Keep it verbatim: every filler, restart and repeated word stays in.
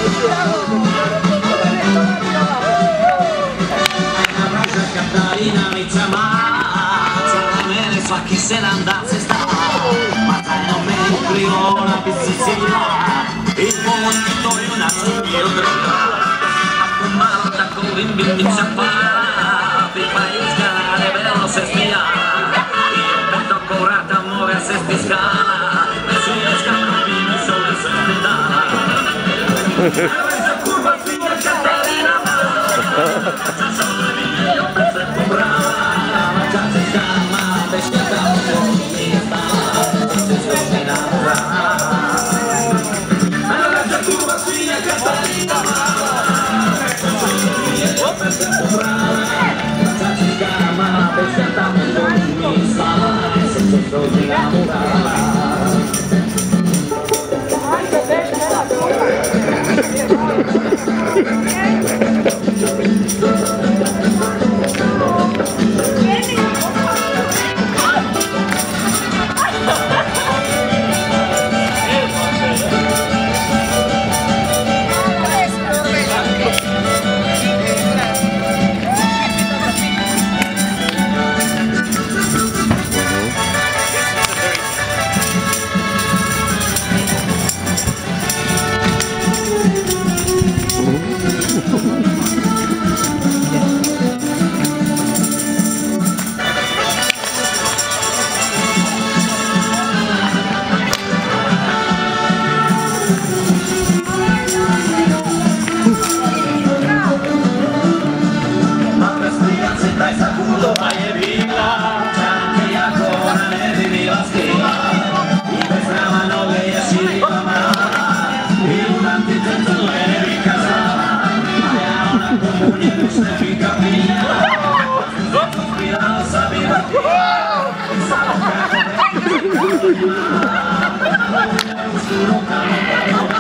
Catarina mi chiamata, me ne so che se ne andasse sta, ma sai non mi offrivo una pizzicina, il momentito e una io dritta, a fumare da covin bimbi ciappara, pipa in scala, bello se spia, io metto curata a muoversi sti scala, e sulle scala bimbi sole se ne dà. Curva figlia Catarina, io perfetto brava, ma già si chiama, bestia cambio, mi sta, si scoperà. Allora c'è curva figlia Catarina, io perfetto brava, ma già si chiama, bestia cambio, mi sta, si scoperà. Oh,